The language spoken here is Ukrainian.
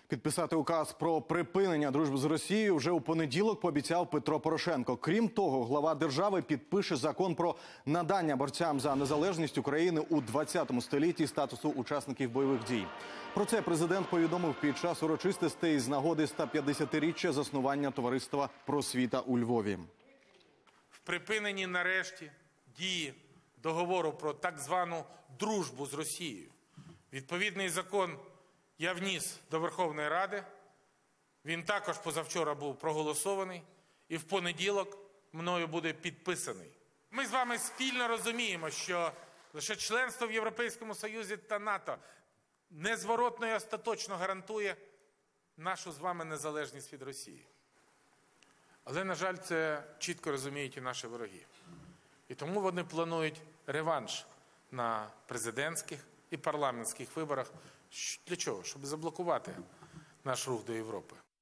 Підписати указ про припинення дружби з Росією вже у понеділок пообіцяв Петро Порошенко. Крім того, глава держави підпише закон про надання борцям за незалежність України у 20 столітті статусу учасників бойових дій. Про це президент повідомив під час урочистостей з нагоди 150-річчя заснування товариства «Просвіта» у Львові. В припиненні нарешті дії договору про так звану дружбу з Росією. Відповідний закон я вніс до Верховної Ради, він також позавчора був проголосований і в понеділок мною буде підписаний. Ми з вами спільно розуміємо, що лише членство в Європейському Союзі та НАТО незворотно і остаточно гарантує нашу з вами незалежність від Росії. Але, на жаль, це чітко розуміють і наші вороги. І тому вони планують реванш на президентських і парламентських виборах. Для чого? Щоб заблокувати наш рух до Європи.